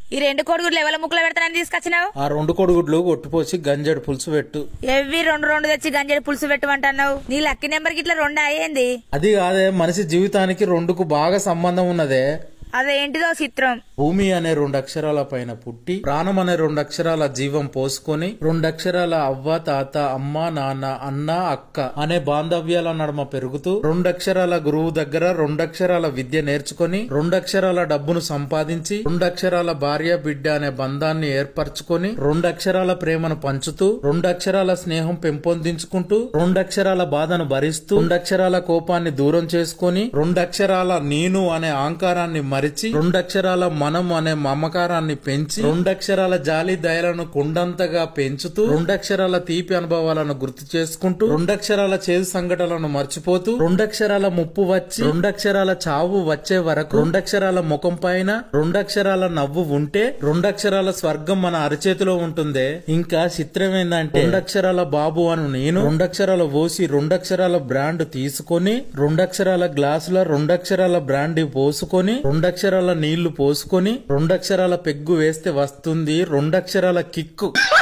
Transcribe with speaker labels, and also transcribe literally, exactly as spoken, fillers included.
Speaker 1: ఈ రెండు కోడిగుడ్లు ఎవల ముక్కులో పెడతానని తీసుకొచ్చినావు?
Speaker 2: ఆ రెండు కోడిగుడ్లు కొట్టుపోసి గంజడి పులుసు పెట్టు.
Speaker 1: ఎవ్వి రెండు రెండు తెచ్చి గంజడి పులుసు పెట్టమంటున్నావు? నీ లక్కీ నెంబర్ కి ఇట్లా రెండు అయ్యింది.
Speaker 2: అది కాదే, మనిషి జీవితానికి రెండుకు బాగా సంబంధం ఉన్నదే.
Speaker 1: అదేంటిదో చిత్రం.
Speaker 2: భూమి అనే రెండు అక్షరాల పైన పుట్టి ప్రాణం అనే రెండు అక్షరాల జీవం పోసుకొని రెండు అక్షరాల అవ్వ తాత అమ్మ నాన్న అన్న అక్క అనే బాంధవ్యాల నడుమ పెరుగుతూ రెండు అక్షరాల గురువు దగ్గర రెండు అక్షరాల విద్య నేర్చుకొని రెండు అక్షరాల డబ్బును సంపాదించి రెండు అక్షరాల భార్య బిడ్డ అనే బంధాన్ని ఏర్పరచుకొని రెండు అక్షరాల ప్రేమను పంచుతూ రెండు అక్షరాల స్నేహం పెంపొందించుకుంటూ రెండు అక్షరాల బాధను భరిస్తూ రెండు అక్షరాల కోపాన్ని దూరం చేసుకొని రెండు అక్షరాల నేను అనే అహంకారాన్ని మరిచి రెండు అక్షరాల మనం అనే మమకారాన్ని పెంచి రెండు అక్షరాల జాలి దయలను కుండంతగా పెంచుతూ రెండు అక్షరాల తీపి అనుభవాలను గుర్తు చేసుకుంటూ రెండు అక్షరాల చేదు సంఘటనలను మర్చిపోతూ రెండు అక్షరాల ముప్పు వచ్చి రెండు అక్షరాల చావు వచ్చే వరకు రెండు అక్షరాల ముఖం పైన రెండు అక్షరాల నవ్వు ఉంటే రెండు అక్షరాల స్వర్గం మన అరచేతిలో ఉంటుందే. ఇంకా చిత్రం ఏందంటే రెండు అక్షరాల బాబు అను నేను రెండు అక్షరాల ఓసి రెండు అక్షరాల బ్రాండ్ తీసుకొని రెండు అక్షరాల గ్లాసుల రెండు అక్షరాల బ్రాండ్ పోసుకొని రెండు అక్షరాల నీళ్లు పోసుకొని రెండు అక్షరాల పెగ్గు వేస్తే వస్తుంది రెండు అక్షరాల కిక్కు.